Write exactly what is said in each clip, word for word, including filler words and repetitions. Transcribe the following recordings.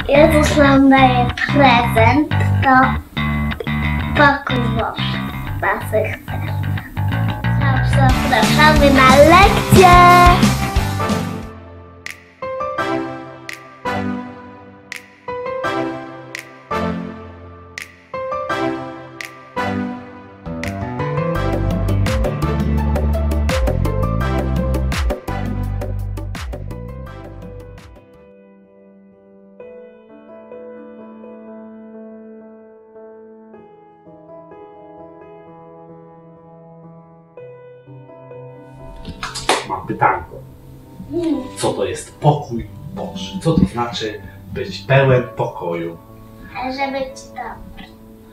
Jezus nam daje prezent, to pokój Boży w naszych sercach. Zapraszamy na lekcję! Mam pytanko. Co to jest pokój Boży? Co to znaczy być pełen pokoju? Że być dobry.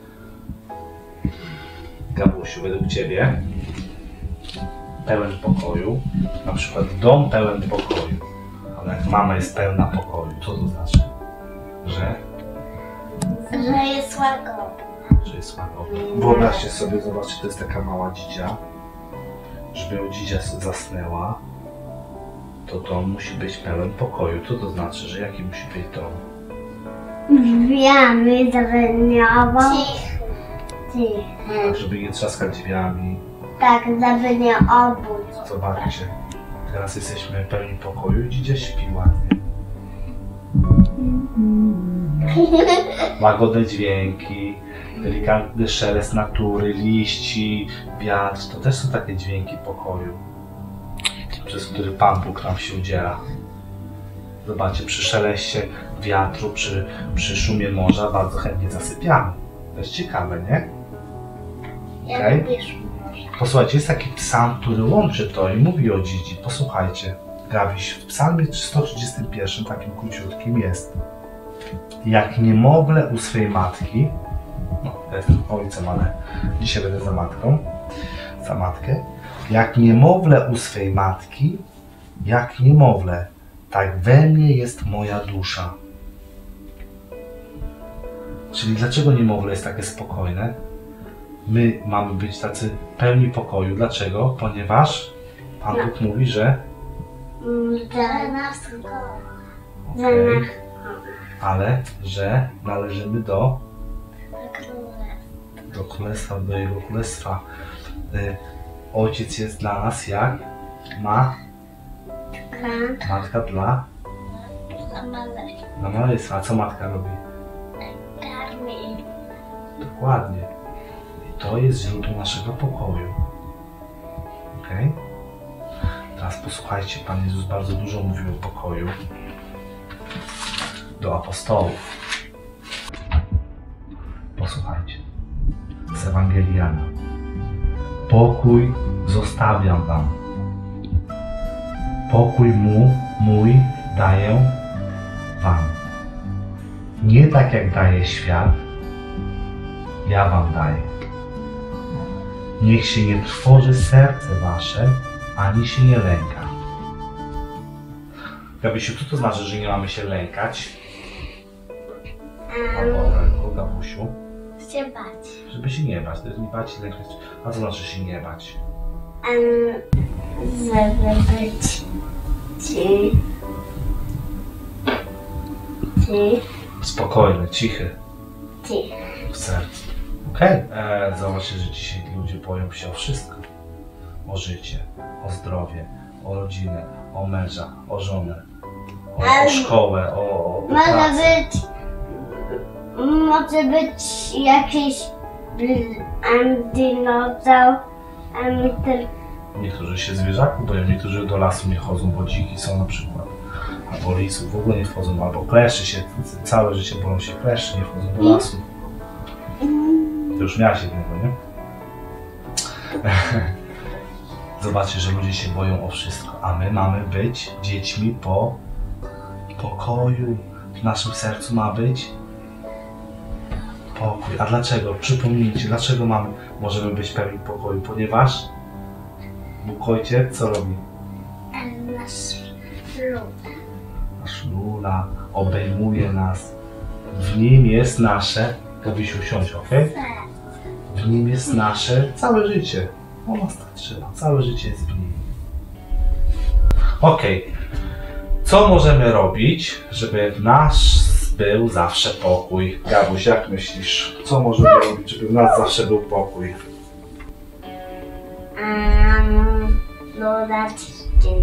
Gabusiu, według Ciebie pełen pokoju, na przykład dom pełen pokoju, ale jak mama jest pełna pokoju, co to znaczy? Że? Że jest łagodna. Że jest łagodna. Wyobraźcie sobie, zobaczcie, to jest taka mała dzidzia. Żeby ją dzidzia zasnęła, to dom musi być pełen pokoju. Co to znaczy, że jaki musi być dom? Drzwiami zabraniało. Cichy. Cichy. Tak, żeby nie trzaskać drzwiami. Tak, żeby nie obudzić. Zobaczcie, teraz jesteśmy pełni pokoju i dzidzia śpi ładnie. Łagodne dźwięki, delikatny szelest natury, liści, wiatr, to też są takie dźwięki pokoju, przez który Pan Bóg nam się udziela. Zobaczcie, przy szeleście wiatru, przy, przy szumie morza bardzo chętnie zasypiamy. To jest ciekawe, nie? Ja Okay? lubię szum morza. Posłuchajcie, jest taki psalm, który łączy to i mówi o dzidzi. Posłuchajcie, Gabiś, w psalmie sto trzydziestym pierwszym, takim króciutkim jest: jak niemowlę u swej matki, no ja jestem ojcem, ale dzisiaj będę za matką, za matkę, jak niemowlę u swej matki, jak niemowlę, tak we mnie jest moja dusza. Czyli dlaczego niemowlę jest takie spokojne? My mamy być tacy pełni pokoju. Dlaczego? Ponieważ Pan Bóg mówi, że... Że nas kocha. Okay, ale że należymy do... do królestwa, do Jego królestwa. Ojciec jest dla nas jak ma matka dla dla maleństwa. A co matka robi? Karmi. Dokładnie. I to jest źródło naszego pokoju. Ok? Teraz posłuchajcie, Pan Jezus bardzo dużo mówił o pokoju do apostołów. Posłuchajcie. Z Ewangelii Jana. Pokój zostawiam wam. Pokój mu, mój daję wam. Nie tak jak daje świat, ja wam daję. Niech się nie trwoży serce wasze, ani się nie lęka. Gabisiu, co to znaczy, że nie mamy się lękać? Albo Gabusiu. Się bać. Żeby się nie bać, to jest nie bać i lękać. A co znaczy się nie bać? Um, żeby być ci, ci, Spokojny, cichy ci. w sercu. Okej? Okay. Zobaczcie, że dzisiaj ludzie boją się o wszystko. O życie, o zdrowie, o rodzinę, o męża, o żonę, o, o szkołę, o, o Może pracę. być, może być jakiś dinozaur, Niektórzy się zwierzaków boją, niektórzy do lasu nie chodzą, bo dziki są na przykład. Albo lisów w ogóle nie wchodzą, albo kleszy się, całe życie boją się kleszy, nie wchodzą do lasu. To już miałaś jednego, nie? Zobaczcie, że ludzie się boją o wszystko, a my mamy być dziećmi po pokoju. W naszym sercu ma być pokój. A dlaczego? Przypomnijcie, dlaczego mamy, możemy być pełni pokoju? Ponieważ Bóg Ojciec co robi? nasz lud. Nasz lula obejmuje nas. W nim jest nasze... Gabisiu, siądź, ok? W nim jest nasze całe życie. O nas tak trzyma. Całe życie jest w nim. Ok. Co możemy robić, żeby nasz był zawsze pokój. Gabuś, jak myślisz, co możemy robić, żeby w nas zawsze był pokój? Um, no that's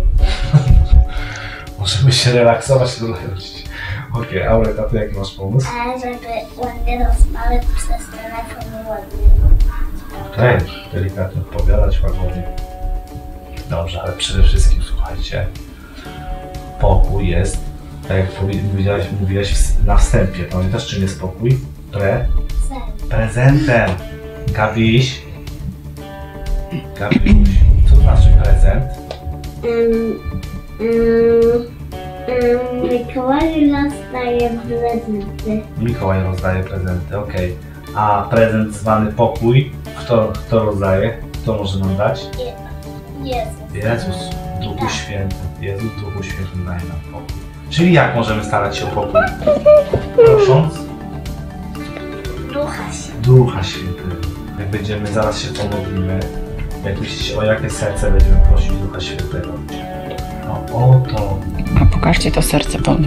Możemy się relaksować i rodzić. Okej, okay, Aurek, a ty jaki masz pomysł? A żeby ładnie rozmawiać przez telefon ładnie. Okej, okay, delikatnie odpowiadać, łagodnie. Dobrze, ale przede wszystkim słuchajcie, pokój jest, tak jak powiedziałaś, mówiłaś na wstępie, pamiętasz czym jest pokój? Pre? Prezentem. Gabiś? Gabiuś, co to znaczy prezent? Um, um, um, Mikołaj rozdaje prezenty. Mikołaj rozdaje prezenty, okej. Okay. A prezent zwany pokój, kto, kto rozdaje? Kto może nam dać? Jezus. Jezus, Duchu Święty. Jezus, Duchu Święty daje nam pokój. Czyli jak możemy starać się o pokój? Prosząc? Ducha Świętego. Ducha Świętego. Jak będziemy, zaraz się pomodlimy. Jak myślicie, o jakie serce będziemy prosić Ducha Świętego? No o to. A pokażcie to serce pełne.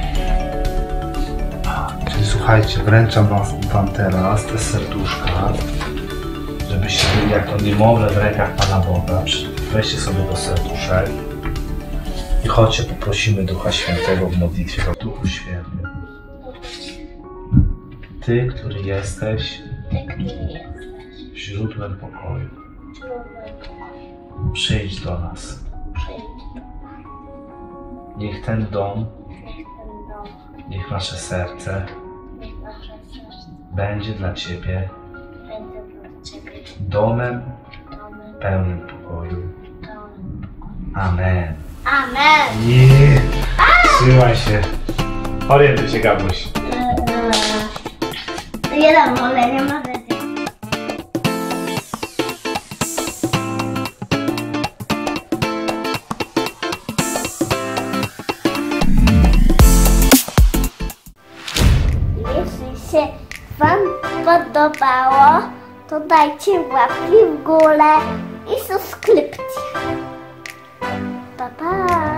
Czyli słuchajcie, wręczam was, wam teraz te serduszka, żebyście byli jak to niemowlę w rękach Pana Boga. Weźcie sobie do serduszek i chodźcie, poprosimy Ducha Świętego w modlitwie. Duchu Święty, Ty, który jesteś Ty, który jesteś źródłem pokoju, źródłem pokoju, przyjdź do nas. przyjdź. Niech ten dom, Niech ten dom, niech nasze serce niech nasze serce będzie dla Ciebie będzie dla Ciebie domem domem, pełnym pokoju. domem. Amen. Amen. Nie. Trzymaj się. Orientuj się, Gabuś. Nie dam, ale nie ma rzeczy. Jeśli się Wam podobało, to dajcie łapki w górę i subskrypcję. Pa, pa!